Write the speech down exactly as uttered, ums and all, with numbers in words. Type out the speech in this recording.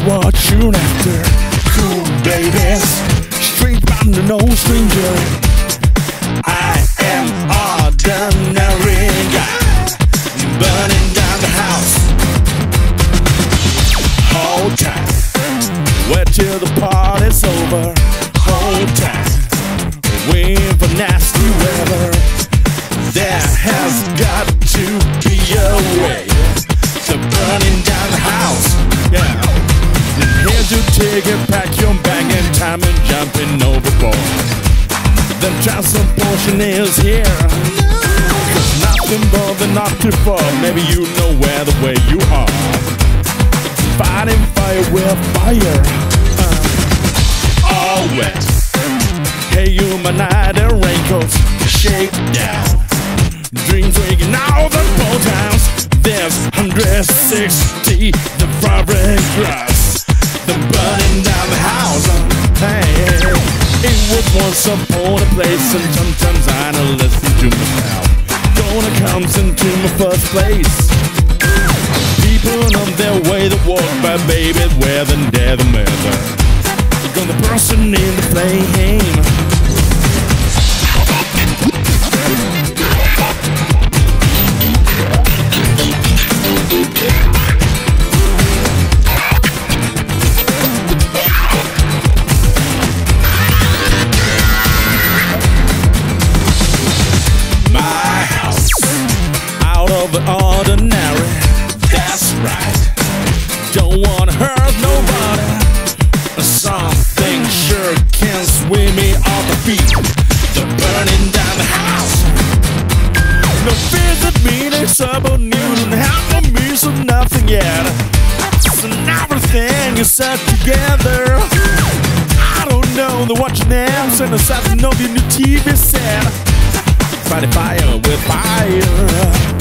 what you're after. Cool babies, straight bound to no stranger. I am ordinary guy, burning down the house. Hold tight, wait till the party's over. Hold tight, wait for nasty weather. There has got to be a way to burning down the house. Yeah, here to take it, pack your bag and time and jumping overboard. The transportation is here. Cause nothing more than not too far. Maybe you know where the way you are. Fighting fire with fire. Uh, all wet. Hey, you my night and raincoats. Shake down. Dreams waking out the boat house. There's one hundred sixty the fabric grass. The burning down the house. Hey, it was once upon a place, and sometimes I don't listen to myself. Gonna comes into my first place. People on their way to walk by, baby, where the dead mother. Gonna person in the flame. Of the ordinary, that's right. Don't wanna hurt nobody. Something sure can swim me off the feet. The burning down the house. No fears at me, they sub on you. Don't have to me, so nothing yet. So everything is set together. I don't know the watch names and the size of the new T V set. Fighting fire with fire.